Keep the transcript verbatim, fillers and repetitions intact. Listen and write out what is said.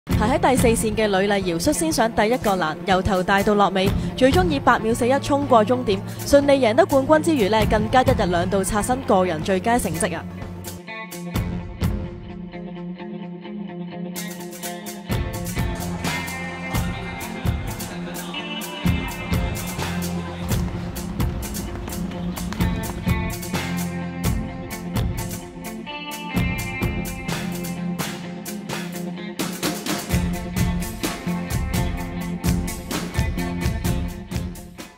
排喺第四線嘅呂麗瑤率先上第一個欄，由頭帶到落尾，最終以八秒四一衝過終點，順利贏得冠軍之餘呢，更加一日兩度刷新個人最佳成績啊！